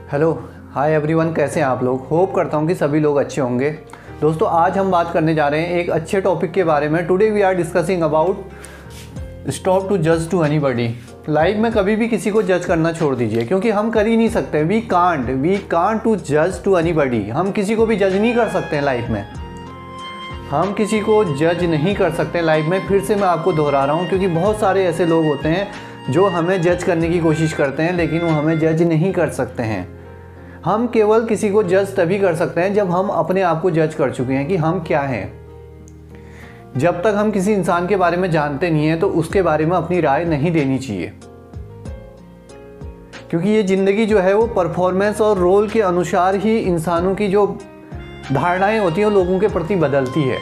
Hello hi everyone, कैसे हैं आप लोग। होप करता हूं कि सभी लोग अच्छे होंगे। दोस्तों, आज हम बात करने जा रहे हैं एक अच्छे टॉपिक के बारे में। Today we are discussing about stop to जज टू एनीबॉडी। लाइफ में कभी भी किसी को जज करना छोड़ दीजिए, क्योंकि हम कर ही नहीं सकते। वी कांट टू जज टू एनीबॉडी। हम किसी को भी जज नहीं कर सकते हैं लाइफ में। हम किसी को जज नहीं कर सकते लाइफ में। फिर से मैं आपको दोहरा रहा हूँ, क्योंकि बहुत सारे ऐसे लोग होते हैं जो हमें जज करने की कोशिश करते हैं, लेकिन वो हमें जज नहीं कर सकते हैं। हम केवल किसी को जज तभी कर सकते हैं जब हम अपने आप को जज कर चुके हैं कि हम क्या हैं। जब तक हम किसी इंसान के बारे में जानते नहीं हैं तो उसके बारे में अपनी राय नहीं देनी चाहिए, क्योंकि ये ज़िंदगी जो है वो परफॉर्मेंस और रोल के अनुसार ही इंसानों की जो धारणाएं होती हैं लोगों के प्रति बदलती है।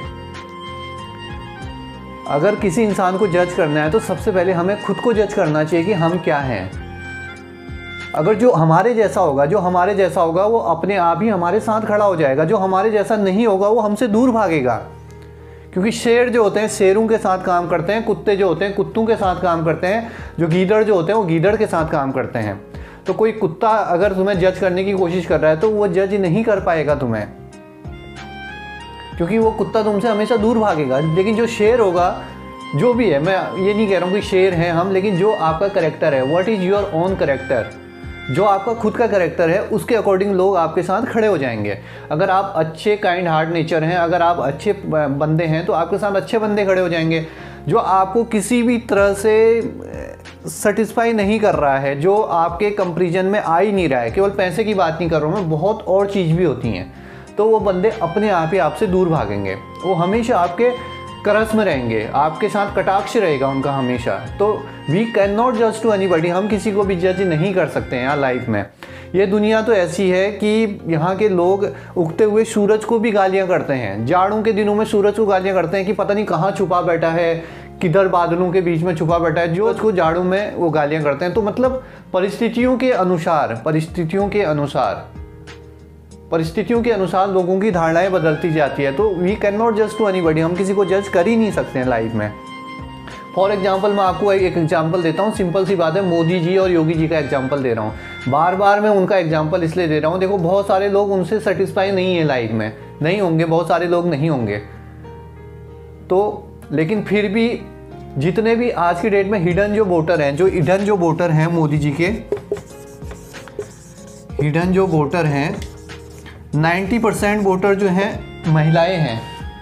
अगर किसी इंसान को जज करना है तो सबसे पहले हमें खुद को जज करना चाहिए कि हम क्या हैं। अगर जो हमारे जैसा होगा वो अपने आप ही हमारे साथ खड़ा हो जाएगा। जो हमारे जैसा नहीं होगा वो हमसे दूर भागेगा, क्योंकि शेर जो होते हैं शेरों के साथ काम करते हैं, कुत्ते जो होते हैं कुत्तों के साथ काम करते हैं, जो गीदड़ जो होते हैं वो गीदड़ के साथ काम करते हैं। तो कोई कुत्ता अगर तुम्हें जज करने की कोशिश कर रहा है तो वो जज नहीं कर पाएगा तुम्हें, क्योंकि वो कुत्ता तुमसे हमेशा दूर भागेगा। लेकिन जो शेर होगा, जो भी है, मैं ये नहीं कह रहा हूँ कि शेर हैं हम, लेकिन जो आपका करेक्टर है, what is your own character, जो आपका खुद का करेक्टर है, उसके अकॉर्डिंग लोग आपके साथ खड़े हो जाएंगे। अगर आप अच्छे काइंड हार्ट नेचर हैं, अगर आप अच्छे बंदे हैं तो आपके साथ अच्छे बंदे खड़े हो जाएंगे। जो आपको किसी भी तरह से सेटिस्फाई नहीं कर रहा है, जो आपके कंपैरिजन में आ ही नहीं रहा है, केवल पैसे की बात नहीं कर रहा हूँ मैं, बहुत और चीज़ भी होती हैं, तो वो बंदे अपने आप ही आपसे दूर भागेंगे। वो हमेशा आपके करस में रहेंगे, आपके साथ कटाक्ष रहेगा उनका हमेशा। तो वी कैन नॉट जज टू एनीबॉडी। हम किसी को भी जज नहीं कर सकते हैं यहाँ लाइफ में। ये दुनिया तो ऐसी है कि यहाँ के लोग उगते हुए सूरज को भी गालियाँ करते हैं। जाड़ों के दिनों में सूरज को गालियाँ करते हैं कि पता नहीं कहाँ छुपा बैठा है, किधर बादलों के बीच में छुपा बैठा है, जो उसको जाड़ों में वो गालियाँ करते हैं। तो मतलब परिस्थितियों के अनुसार लोगों की धारणाएं बदलती जाती है। तो वी कैन नॉट जज टू एनीबॉडी। हम किसी को जज कर ही नहीं सकते हैं लाइफ में। फॉर एग्जाम्पल मैं आपको एक एग्जाम्पल देता हूँ, सिंपल सी बात है, मोदी जी और योगी जी का एग्जाम्पल दे रहा हूँ। बार बार मैं उनका एग्जाम्पल इसलिए दे रहा हूँ, देखो बहुत सारे लोग उनसे सेटिस्फाई नहीं है लाइफ में, नहीं होंगे, बहुत सारे लोग नहीं होंगे। तो लेकिन फिर भी जितने भी आज की डेट में हिडन जो वोटर हैं मोदी जी के, हिडन जो वोटर हैं, 90% वोटर जो हैं महिलाएं हैं।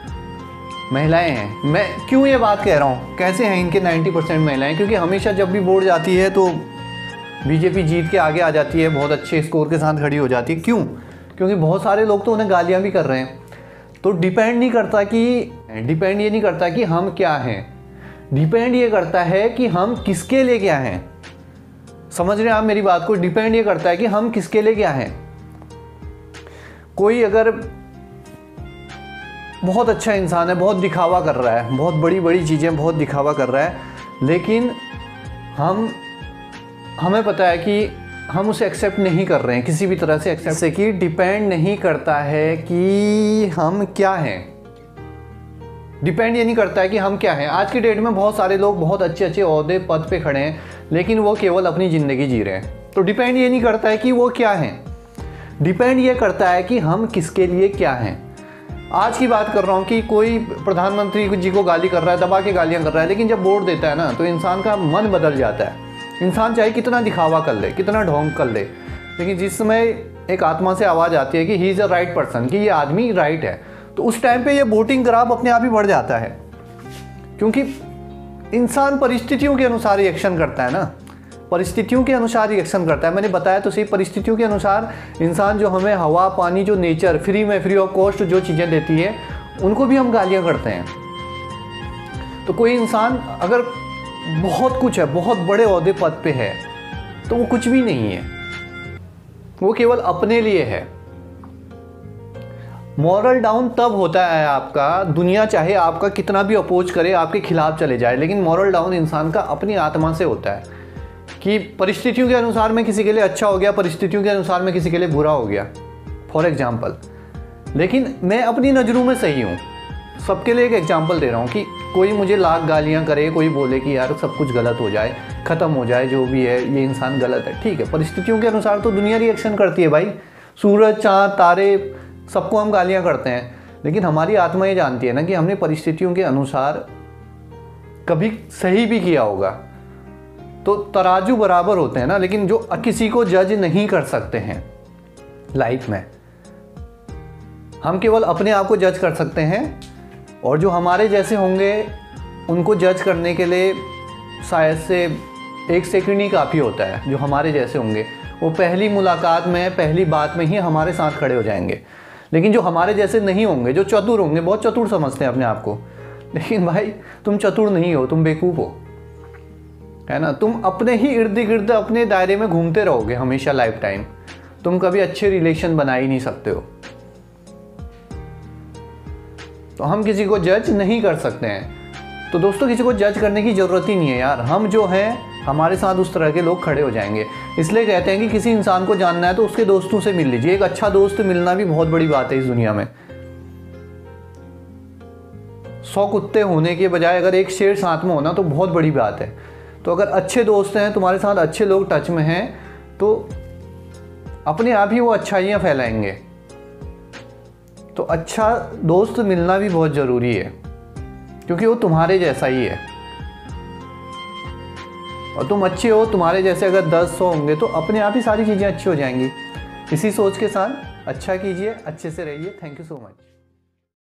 मैं क्यों ये बात कह रहा हूँ, कैसे हैं इनके 90% महिलाएं? क्योंकि हमेशा जब भी वोट जाती है तो बीजेपी जीत के आगे आ जाती है, बहुत अच्छे स्कोर के साथ खड़ी हो जाती है। क्यों? क्योंकि बहुत सारे लोग तो उन्हें गालियाँ भी कर रहे हैं। तो डिपेंड ये नहीं करता कि हम क्या हैं, डिपेंड ये करता है कि हम किसके लिए क्या हैं। समझ रहे हैं आप मेरी बात को? डिपेंड ये करता है कि हम किसके लिए क्या हैं। कोई अगर बहुत अच्छा इंसान है, बहुत दिखावा कर रहा है, बहुत बड़ी बड़ी चीज़ें बहुत दिखावा कर रहा है, लेकिन हमें पता है कि हम उसे एक्सेप्ट नहीं कर रहे हैं किसी भी तरह से एक्सेप्ट से, कि डिपेंड नहीं करता है कि हम क्या हैं। डिपेंड ये नहीं करता है कि हम क्या हैं। आज की डेट में बहुत सारे लोग बहुत अच्छे अच्छे ओहदे पद पे खड़े हैं, लेकिन वो केवल अपनी ज़िंदगी जी रहे हैं। तो डिपेंड ये नहीं करता है कि वो क्या हैं, डिपेंड ये करता है कि हम किसके लिए क्या हैं। आज की बात कर रहा हूँ कि कोई प्रधानमंत्री जी को गाली कर रहा है, दबा के गालियाँ कर रहा है, लेकिन जब वोट देता है ना तो इंसान का मन बदल जाता है। इंसान चाहे कितना दिखावा कर ले, कितना ढोंग कर ले, लेकिन जिस समय एक आत्मा से आवाज़ आती है कि he is a right person, कि ये आदमी राइट है, तो उस टाइम पे ये वोटिंग ग्राफ अपने आप ही बढ़ जाता है। क्योंकि इंसान परिस्थितियों के अनुसार रिएक्शन करता है ना, परिस्थितियों के अनुसार रिएक्शन करता है। मैंने बताया तो सही, परिस्थितियों के अनुसार इंसान जो हमें हवा पानी, जो नेचर फ्री ऑफ कॉस्ट जो चीज़ें देती है, उनको भी हम गालियाँ करते हैं। तो कोई इंसान अगर बहुत कुछ है, बहुत बड़े ओहदे पद पे है, तो वो कुछ भी नहीं है, वो केवल अपने लिए है। मॉरल डाउन तब होता है आपका, दुनिया चाहे आपका कितना भी अपोज करे, आपके खिलाफ चले जाए, लेकिन मॉरल डाउन इंसान का अपनी आत्मा से होता है कि परिस्थितियों के अनुसार मैं किसी के लिए अच्छा हो गया, परिस्थितियों के अनुसार मैं किसी के लिए बुरा हो गया, फॉर एग्जाम्पल। लेकिन मैं अपनी नज़रों में सही हूँ। सबके लिए एक एग्जाम्पल दे रहा हूँ कि कोई मुझे लाख गालियाँ करे, कोई बोले कि यार सब कुछ गलत हो जाए, ख़त्म हो जाए, जो भी है ये इंसान गलत है, ठीक है, परिस्थितियों के अनुसार तो दुनिया रिएक्शन करती है भाई। सूरज, चाँद, तारे, सबको हम गालियाँ करते हैं, लेकिन हमारी आत्मा ये जानती है ना कि हमने परिस्थितियों के अनुसार कभी सही भी किया होगा। तो तराजू बराबर होते हैं ना, लेकिन जो किसी को जज नहीं कर सकते हैं लाइफ में, हम केवल अपने आप को जज कर सकते हैं। और जो हमारे जैसे होंगे उनको जज करने के लिए शायद से 1 सेकंड ही काफ़ी होता है। जो हमारे जैसे होंगे वो पहली मुलाकात में, पहली बात में ही हमारे साथ खड़े हो जाएंगे। लेकिन जो हमारे जैसे नहीं होंगे, जो चतुर होंगे, बहुत चतुर समझते हैं अपने आप को, लेकिन भाई तुम चतुर नहीं हो, तुम बेवकूफ़ हो, है ना। तुम अपने ही इर्द गिर्द अपने दायरे में घूमते रहोगे हमेशा लाइफ टाइम। तुम कभी अच्छे रिलेशन बना ही नहीं सकते हो। तो हम किसी को जज नहीं कर सकते हैं। तो दोस्तों, किसी को जज करने की ज़रूरत ही नहीं है यार। हम जो हैं, हमारे साथ उस तरह के लोग खड़े हो जाएंगे। इसलिए कहते हैं कि किसी इंसान को जानना है तो उसके दोस्तों से मिल लीजिए। एक अच्छा दोस्त मिलना भी बहुत बड़ी बात है इस दुनिया में। 100 कुत्ते होने के बजाय अगर एक शेर साथ में होना तो बहुत बड़ी बात है। तो अगर अच्छे दोस्त हैं, तुम्हारे साथ अच्छे लोग टच में हैं, तो अपने आप ही वो अच्छाइयाँ फैलाएंगे। तो अच्छा दोस्त मिलना भी बहुत ज़रूरी है, क्योंकि वो तुम्हारे जैसा ही है। और तुम अच्छे हो, तुम्हारे जैसे अगर 10-100 होंगे तो अपने आप ही सारी चीज़ें अच्छी हो जाएंगी। इसी सोच के साथ अच्छा कीजिए, अच्छे से रहिए। Thank you so much.